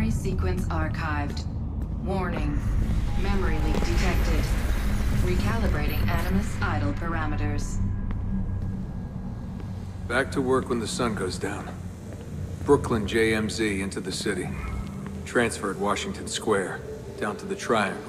Memory sequence archived. Warning. Memory leak detected. Recalibrating Animus idle parameters. Back to work when the sun goes down. Brooklyn JMZ into the city. Transferred Washington Square, down to the Triangle.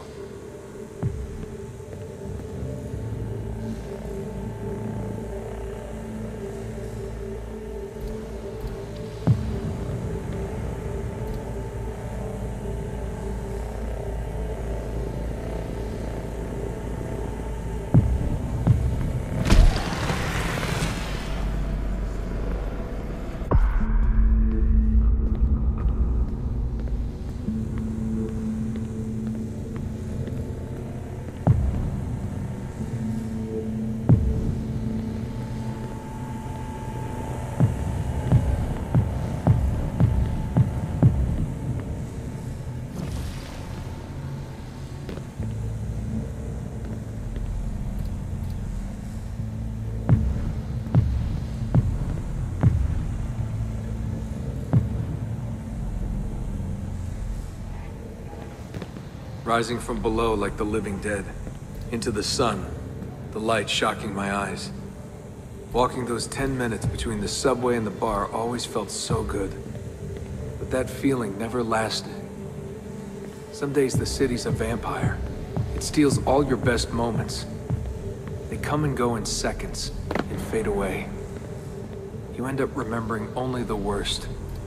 Rising from below like the living dead. Into the sun, the light shocking my eyes. Walking those 10 minutes between the subway and the bar always felt so good. But that feeling never lasted. Some days the city's a vampire. It steals all your best moments. They come and go in seconds, and fade away. You end up remembering only the worst.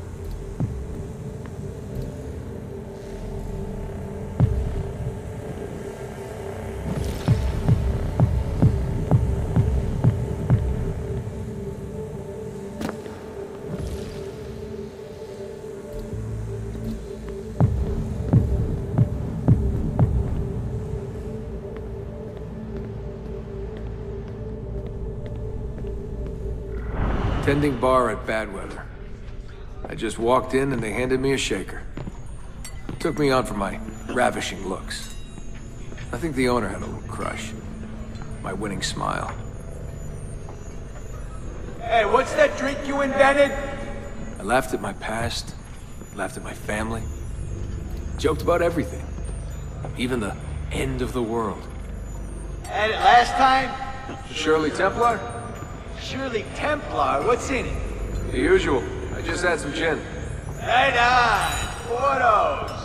Tending bar at Badweather. I just walked in and they handed me a shaker. Took me on for my ravishing looks. I think the owner had a little crush. My winning smile. Hey, what's that drink you invented? I laughed at my past, laughed at my family, joked about everything. Even the end of the world. Had it last time? Shirley Templar? Shirley Templar, what's in it? The usual. I just had some gin. Right on, photos.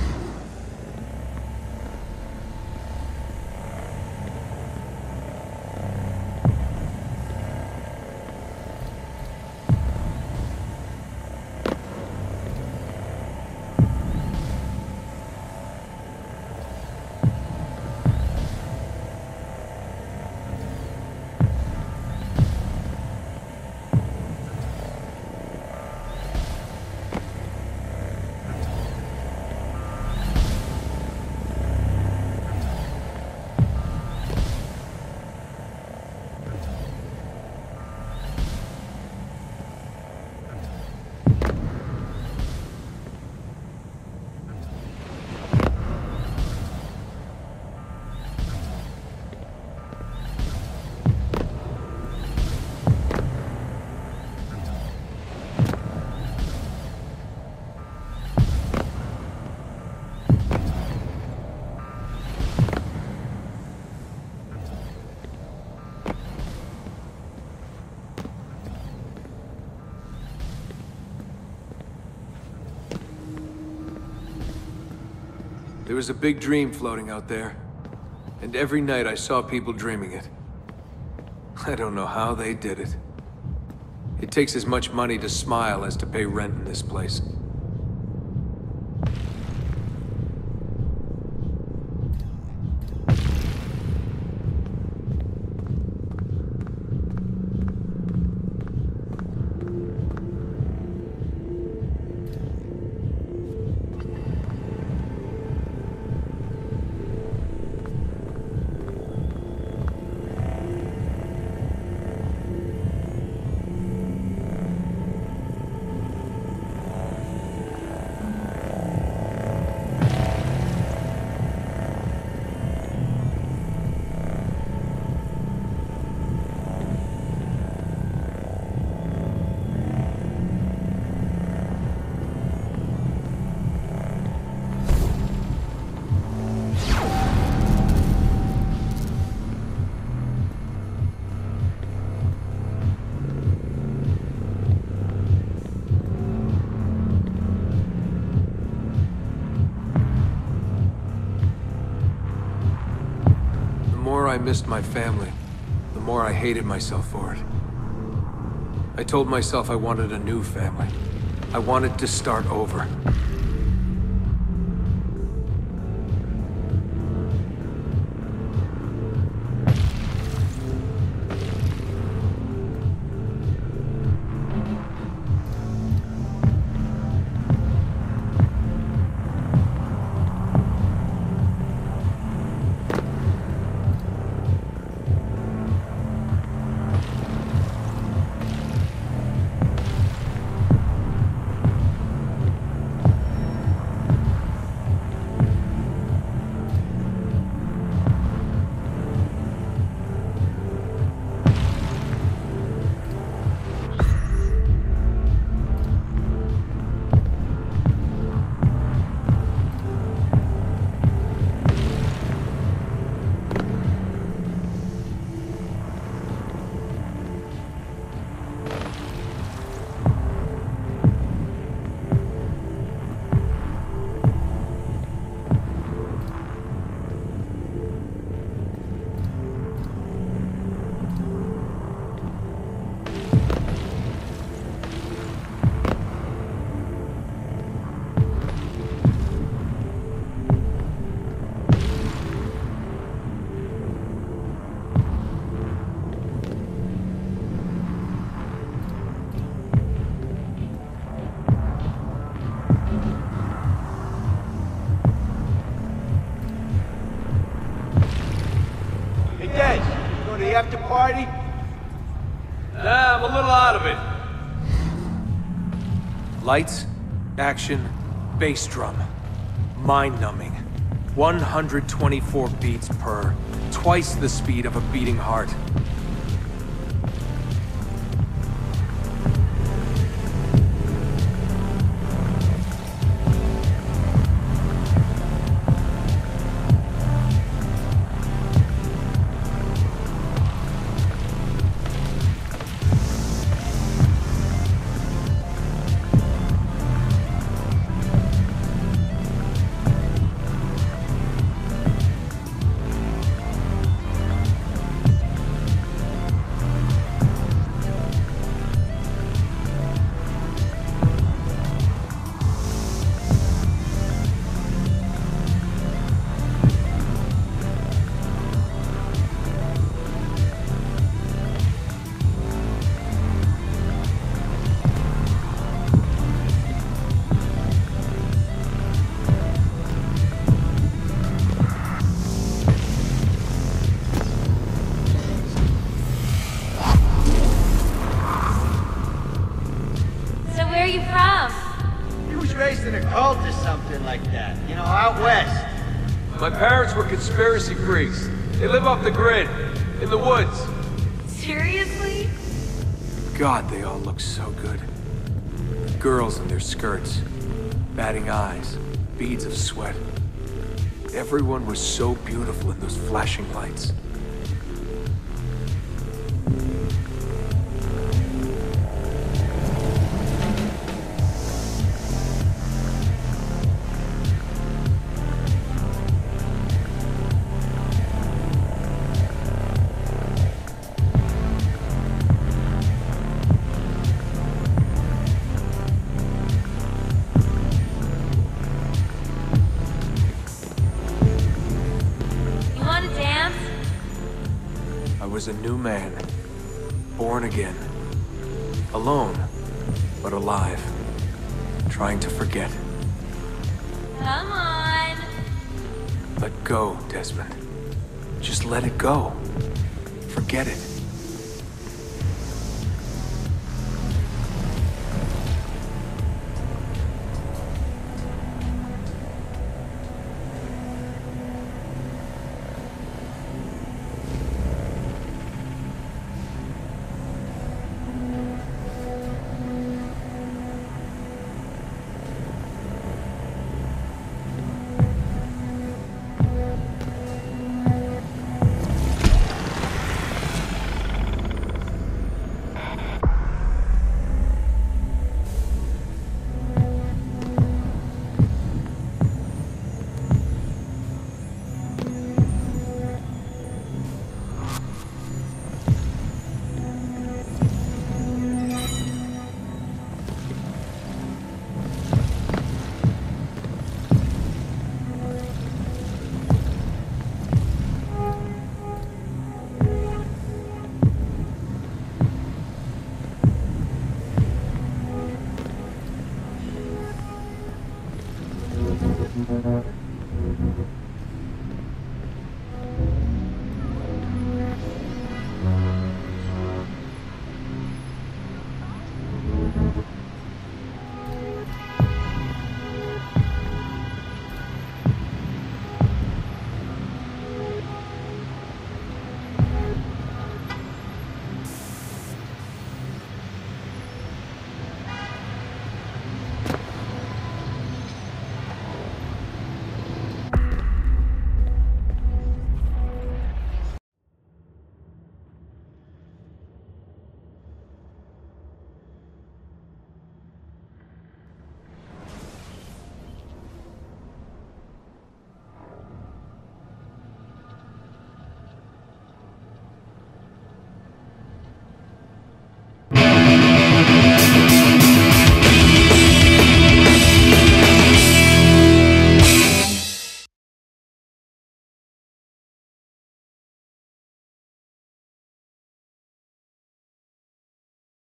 There was a big dream floating out there, and every night I saw people dreaming it. I don't know how they did it. It takes as much money to smile as to pay rent in this place. more I missed my family, the more I hated myself for it. I told myself I wanted a new family. I wanted to start over. After party? Nah, I'm a little out of it. Lights, action, bass drum. Mind-numbing. 124 beats per. Twice the speed of a beating heart. In a cult or something like that, you know, out west. My parents were conspiracy freaks. They live off the grid, in the woods. Seriously? God, they all look so good. The girls in their skirts, batting eyes, beads of sweat. Everyone was so beautiful in those flashing lights. I was a new man, born again, alone, but alive, trying to forget. Come on. Let go, Desmond. Just let it go. Forget it.